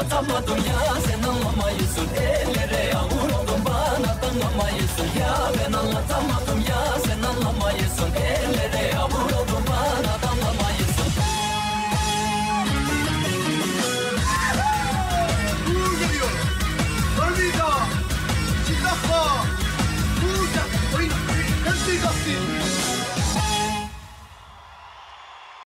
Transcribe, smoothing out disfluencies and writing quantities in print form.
anlatamadım ya, sen anlamayısın. Ellere yağmur oldum, bana anlatamayısın. Ya ben anlatamadım ya, sen anlamayısın. Ellere